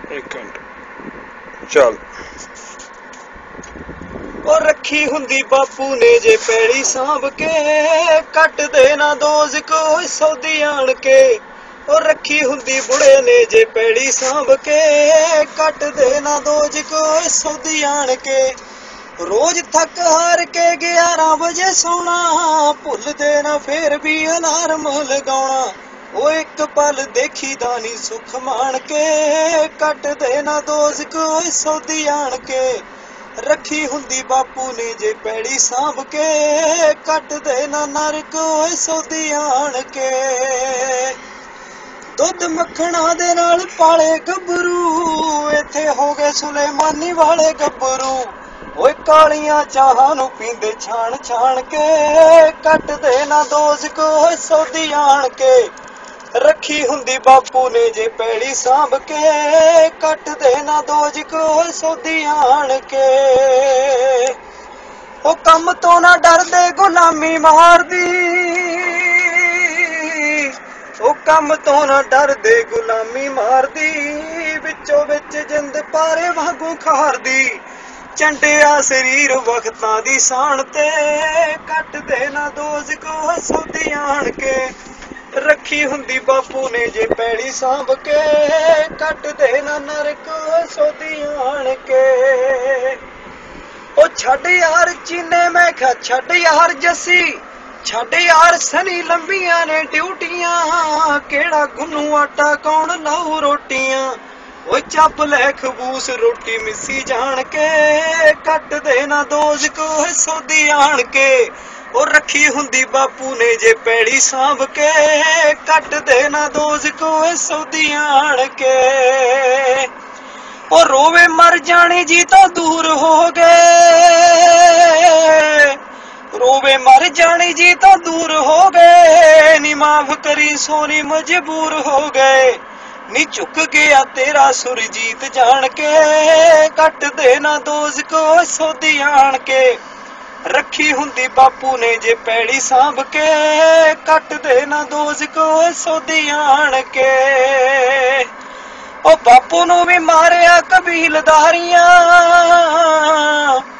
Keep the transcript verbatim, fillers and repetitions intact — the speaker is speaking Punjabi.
एक मिनट चल। ਉਹ ਰੱਖੀ ਹੁੰਦੀ ਬਾਪੂ ਨੇ ਜੇ ਪੈੜੀ ਸਾਂਭ ਕੇ, ਕੱਟਦੇ ਨਾ ਦੋਜ਼ ਕੋਈ ਸੌਦੀ ਆਣ ਕੇ। ਉਹ ਰੱਖੀ ਹੁੰਦੀ ਬੁੜੇ ਨੇ ਜੇ ਪੈੜੀ ਸਾਂਭ ਕੇ, ਕੱਟਦੇ ਨਾ ਦੋਜ਼ ਕੋਈ ਸੌਦੀ ਆਣ ਕੇ। ਰੋਜ਼ ਥੱਕ ਹਾਰ ਕੇ ਗਿਆਰਾਂ ਵਜੇ ਸੌਣਾ, ਭੁੱਲਦੇ ਨਾ ਫੇਰ ਵੀ ਅਲਾਰਮ ਲਗਾਉਣਾ। ਉਹ ਇੱਕ ਪਲ ਦੇਖੀਦਾ ਨੀ ਸੁੱਖ ਮਾਣ ਕੇ, ਕੱਟਦੇ ਨਾ ਦੋਜ਼ ਕੋਈ ਸੌਦੀ ਆਣ ਕੇ। ਰੱਖੀ ਹੁੰਦੀ ਬਾਪੂ ਨੇ ਜੇ ਪੈੜੀ ਸਾਂਭ ਕੇ, ਕੱਟਦੇ ਨਾ ਨਰ ਕੋਈ ਸੌਦੀ ਆਣ ਕੇ। ਦੁੱਧ ਮੱਖਣਾ ਦੇ ਨਾਲ ਪਾਲੇ ਗੱਭਰੂ, ਇੱਥੇ ਹੋ ਗਏ ਸੁਲੇਮਾਨੀ ਵਾਲੇ ਗੱਭਰੂ। ਓਏ ਕਾਲੀਆਂ ਚਾਹਾਂ ਨੂੰ ਪੀਂਦੇ ਛਾਣ ਛਾਣ ਕੇ, ਕੱਟਦੇ ਨਾ ਦੋਜ਼ ਕੋਈ ਸੌਦੀ ਆਣ ਕੇ। ਰੱਖੀ ਹੁੰਦੀ ਬਾਪੂ ਨੇ ਜੇ ਪੈੜੀ ਸਾਂਭ ਕੇ, ਕੱਟਦੇ ਨਾ ਦੋਜ਼ ਕੋਈ ਸੌਦੀ ਆਣ ਕੇ। ਉਹ ਕੰਮ ਤੋਂ ਨਾ ਡਰਦੇ ਗੁਲਾਮੀ ਮਾਰਦੀ, ਉਹ ਕੰਮ ਤੋਂ ਨਾ ਡਰਦੇ ਗੁਲਾਮੀ ਮਾਰਦੀ, ਵਿੱਚੋਂ ਵਿੱਚ ਜਿੰਦ ਪਾਰੇ ਵਾਂਗੂ ਖਾਰਦੀ। ਚੰਡਿਆ ਸਰੀਰ ਵਕਤਾਂ ਦੀ ਸਾਣ ਤੇ, ਕੱਟਦੇ ਨਾ ਦੋਜ਼ ਕੋਈ ਸੌਦੀ ਆਣ ਕੇ। ਰੱਖੀ ਹੁੰਦੀ ਬਾਪੂ ਨੇ ਜੇ ਪੈੜੀ ਸਾਂਭ ਕੇ, ਕੱਟਦੇ ਨਾ ਨਰ ਕੋਈ ਸੌਦੀ ਆਣ ਕੇ। ਉਹ ਛੱਡ ਯਾਰ ਚੀਨੇ ਮੈਂ ਕਿਹਾ ਛੱਡ ਯਾਰ ਜੱਸੀ, ਛੱਡ ਯਾਰ ਸਨੀ ਲੰਬੀਆਂ ਨੇ ਡਿਊਟੀਆਂ। ਕਿਹੜਾ ਗੁੰਨੂ ਆਟਾ ਕੌਣ ਲਾਊ ਰੋਟੀਆਂ। ਓਏ ਚੱਪ ਲੈ ਖਬੂਸ ਰੋਟੀ ਮਿੱਸੀ ਜਾਣ ਕੇ, ਕੱਟਦੇ ਨਾ ਦੋਜ਼ ਕੋਈ ਸੌਦੀ ਆਣ ਕੇ। ਉਹ ਰੱਖੀ ਹੁੰਦੀ ਬਾਪੂ ਨੇ ਜੇ ਪੈੜੀ ਸਾਂਭ ਕੇ, ਕੱਟਦੇ ਨਾ ਦੋਜ਼ ਕੋਈ ਸੌਦੀ ਆਣ ਕੇ। ਉਹ ਰੋਵੇ ਮਰ ਜਾਣੀ ਜੀ ਤਾਂ ਦੂਰ ਹੋ ਗਏ, ਰੋਵੇ ਮਰ ਜਾਣੀ ਜੀ ਤਾਂ ਦੂਰ ਹੋ ਗਏ। ਨੀ ਮਾਫ ਕਰੀ ਸੋਨੀ ਮਜਬੂਰ ਹੋ ਗਏ, ਨੀ ਝੁਕ ਗਿਆ ਤੇਰਾ ਸੁਰਜੀਤ ਜਾਣ ਕੇ, ਕੱਟਦੇ ਨਾ ਦੋਜ਼ ਕੋਈ ਸੌਦੀ ਆਣ ਕੇ। ਰੱਖੀ ਹੁੰਦੀ ਬਾਪੂ ਨੇ ਜੇ ਪੈੜੀ ਸਾਂਭ ਕੇ, ਕੱਟਦੇ ਨਾ ਦੋਜ਼ ਕੋਈ ਸੌਦੀ ਆਣ ਕੇ। ਉਹ ਬਾਪੂ ਨੂੰ ਵੀ ਮਾਰਿਆ ਕਬੀਲਦਾਰੀਆਂ,